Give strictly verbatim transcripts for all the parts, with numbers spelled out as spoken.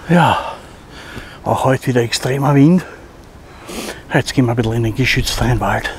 Ja, auch heute wieder extremer Wind. Jetzt gehen wir ein bisschen in den geschützteren Wald.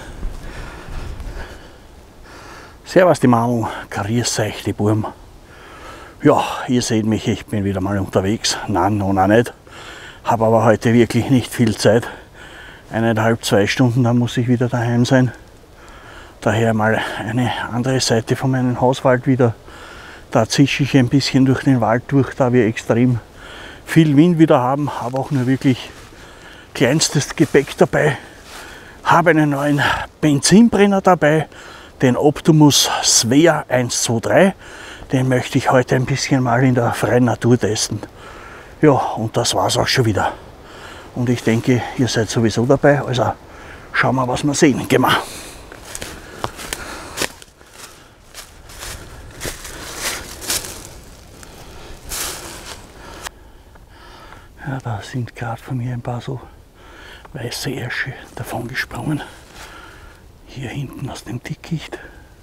Servus die Mandeln, grüß euch die Burm. Ja, ihr seht mich, ich bin wieder mal unterwegs. Nein, noch nicht. Habe aber heute wirklich nicht viel Zeit. Eineinhalb, zwei Stunden, dann muss ich wieder daheim sein. Daher mal eine andere Seite von meinem Hauswald wieder. Da zische ich ein bisschen durch den Wald durch, da wir extrem viel Wind wieder haben, habe auch nur wirklich kleinstes Gepäck dabei. Habe einen neuen Benzinbrenner dabei, den Optimus Svea eins zwei drei. Den möchte ich heute ein bisschen mal in der freien Natur testen. Ja, und das war's auch schon wieder. Und ich denke, ihr seid sowieso dabei, also schauen wir, was wir sehen. Gehen wir. Ja, da sind gerade von mir ein paar so weiße Ärsche davon gesprungen. Hier hinten aus dem Dickicht.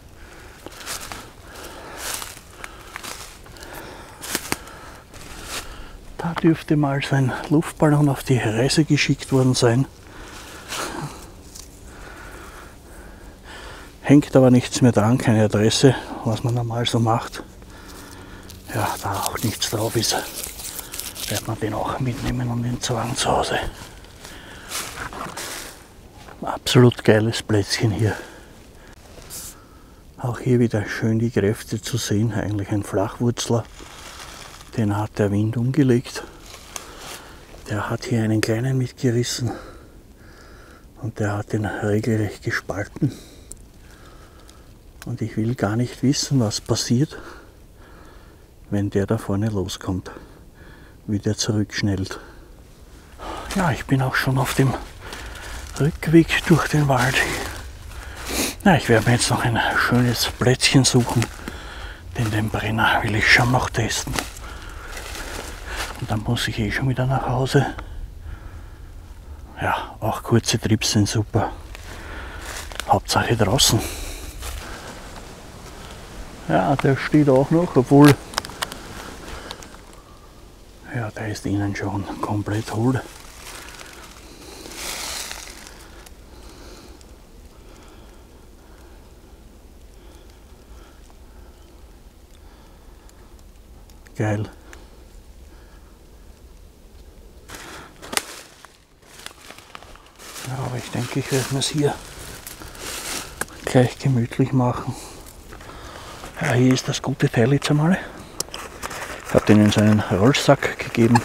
Da dürfte mal sein Luftballon auf die Reise geschickt worden sein. Hängt aber nichts mehr dran, keine Adresse, was man normal so macht. Ja, da auch nichts drauf ist, wird man den auch mitnehmen und den Zwagen zu Hause. Absolut geiles Plätzchen hier. Auch hier wieder schön die Kräfte zu sehen, eigentlich ein Flachwurzler. Den hat der Wind umgelegt. Der hat hier einen kleinen mitgerissen und der hat den regelrecht gespalten. Und ich will gar nicht wissen, was passiert, wenn der da vorne loskommt, wie der zurückschnellt. Ja, ich bin auch schon auf dem Rückweg durch den Wald. Ja, ich werde mir jetzt noch ein schönes Plätzchen suchen, denn den Brenner will ich schon noch testen. Und dann muss ich eh schon wieder nach Hause. Ja, auch kurze Trips sind super. Hauptsache draußen. Ja, der steht auch noch, obwohl... Ja, der ist innen schon komplett hohl. Geil. Ja, aber ich denke, ich werde mir es hier gleich gemütlich machen. Ja, hier ist das gute Teil jetzt einmal. Ich habe den in seinen Rollsack gegeben.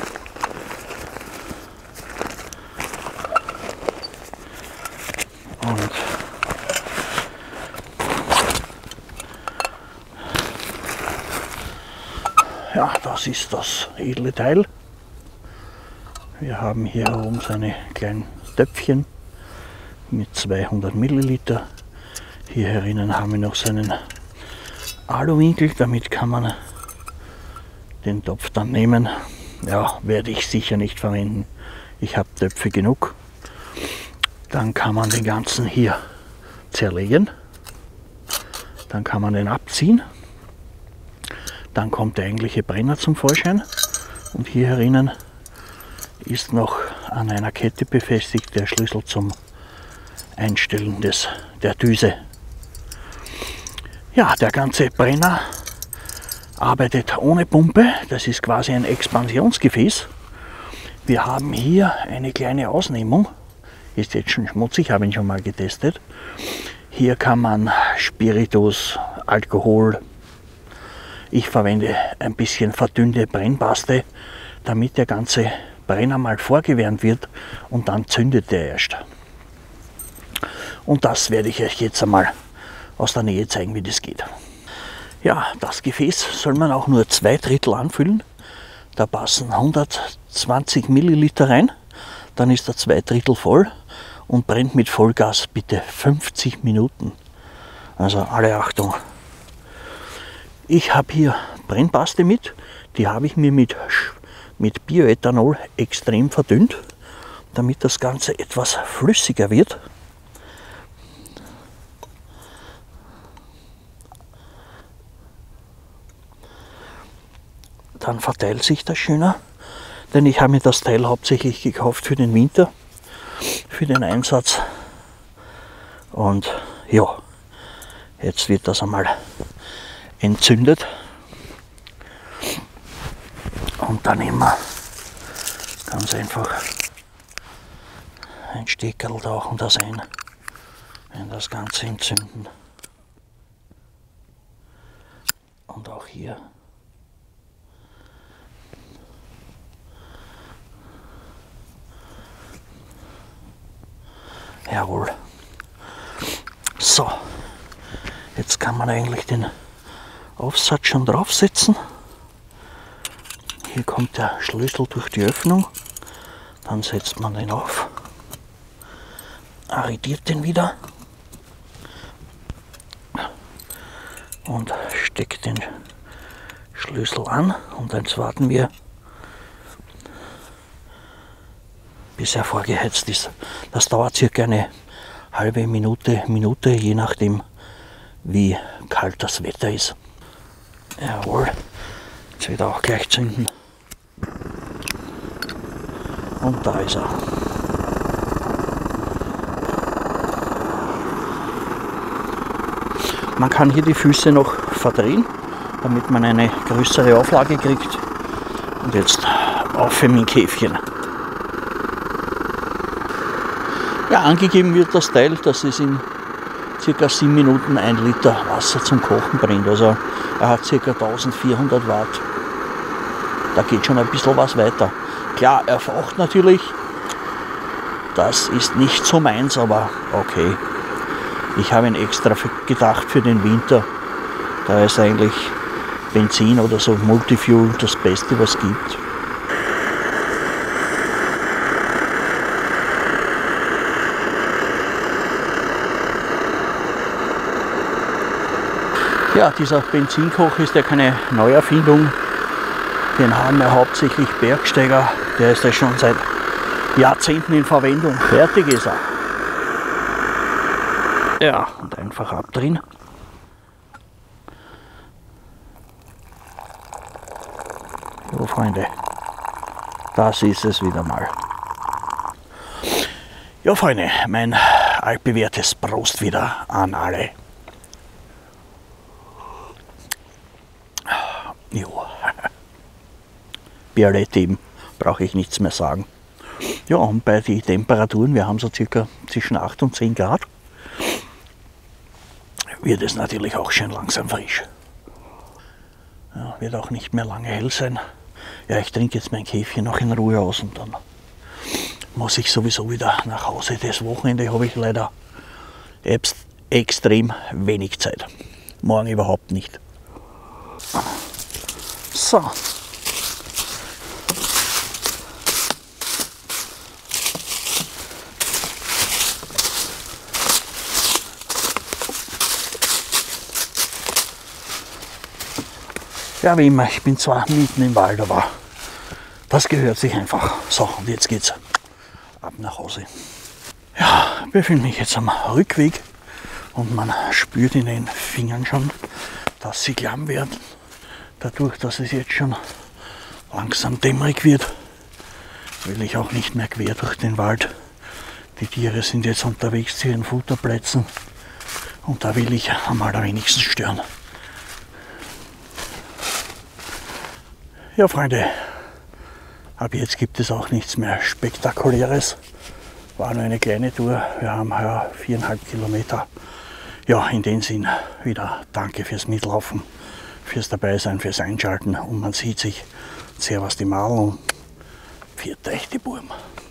Und ja, das ist das edle Teil. Wir haben hier oben seine kleinen Töpfchen mit zweihundert Milliliter. Hier herinnen haben wir noch seinen Aluwinkel, damit kann man den Topf dann nehmen. Ja, werde ich sicher nicht verwenden. Ich habe Töpfe genug. Dann kann man den ganzen hier zerlegen. Dann kann man den abziehen. Dann kommt der eigentliche Brenner zum Vorschein. Und hier herinnen ist noch an einer Kette befestigt der Schlüssel zum Einstellen des, der Düse. Ja, der ganze Brenner arbeitet ohne Pumpe. Das ist quasi ein Expansionsgefäß. Wir haben hier eine kleine Ausnehmung. Ist jetzt schon schmutzig, habe ihn schon mal getestet. Hier kann man Spiritus, Alkohol. Ich verwende ein bisschen verdünnte Brennpaste, damit der ganze Brenner mal vorgewärmt wird und dann zündet er erst. Und das werde ich euch jetzt einmal aus der Nähe zeigen, wie das geht. Ja, das Gefäß soll man auch nur zwei Drittel anfüllen. Da passen hundertzwanzig Milliliter rein, dann ist er zwei Drittel voll und brennt mit Vollgas bitte fünfzig Minuten. Also alle Achtung. Ich habe hier Brennpaste mit, die habe ich mir mit, mit Bioethanol extrem verdünnt, damit das Ganze etwas flüssiger wird. Dann verteilt sich das schöner. denn ich habe mir das Teil hauptsächlich gekauft für den Winter, für den Einsatz. Und ja, jetzt wird das einmal entzündet. Und dann nehmen wir ganz einfach ein Steckerl, tauchen das ein, in das Ganze entzünden. Und auch hier. Jawohl. So, jetzt kann man eigentlich den Aufsatz schon draufsetzen. Hier kommt der Schlüssel durch die Öffnung. Dann setzt man den auf, arretiert den wieder und steckt den Schlüssel an. Und jetzt warten wir, bis er vorgeheizt ist. Das dauert circa eine halbe Minute, Minute, je nachdem wie kalt das Wetter ist. Jawohl, jetzt wird er auch gleich zünden. Und da ist er. Man kann hier die Füße noch verdrehen, damit man eine größere Auflage kriegt. Und jetzt auf mit dem Käfchen. Ja, angegeben wird das Teil, dass es in ca. sieben Minuten ein Liter Wasser zum Kochen bringt. Also er hat ca. eintausendvierhundert Watt. Da geht schon ein bisschen was weiter. Klar, er faucht natürlich. Das ist nicht so meins, aber okay. Ich habe ihn extra gedacht für den Winter. Da ist eigentlich Benzin oder so Multifuel das Beste, was es gibt. Ja, dieser Benzinkocher ist ja keine Neuerfindung. Den haben ja hauptsächlich Bergsteiger. Der ist ja schon seit Jahrzehnten in Verwendung. Fertig ist er. Ja, und einfach abdrehen. So, Freunde, das ist es wieder mal. Ja, Freunde, mein altbewährtes Prost wieder an alle. Jo. Bialett eben, brauche ich nichts mehr sagen. Ja, und bei den Temperaturen, wir haben so circa zwischen acht und zehn Grad, wird es natürlich auch schön langsam frisch. Ja, wird auch nicht mehr lange hell sein. Ja, ich trinke jetzt mein Käfchen noch in Ruhe aus und dann muss ich sowieso wieder nach Hause. Das Wochenende habe ich leider extrem wenig Zeit. Morgen überhaupt nicht. So. Ja, wie immer, ich bin zwar mitten im Wald, aber das gehört sich einfach. So, und jetzt geht's ab nach Hause. Ja, ich befinde mich jetzt am Rückweg und man spürt in den Fingern schon, dass sie klamm werden. Dadurch, dass es jetzt schon langsam dämmerig wird, will ich auch nicht mehr quer durch den Wald. Die Tiere sind jetzt unterwegs zu ihren Futterplätzen und da will ich am allerwenigsten stören. Ja, Freunde, ab jetzt gibt es auch nichts mehr Spektakuläres. War nur eine kleine Tour. Wir haben ja viereinhalb Kilometer. Ja, in dem Sinn wieder danke fürs Mitlaufen, fürs Dabeisein, fürs Einschalten und man sieht sich. Servus die Madel und pfiat euch die Burm.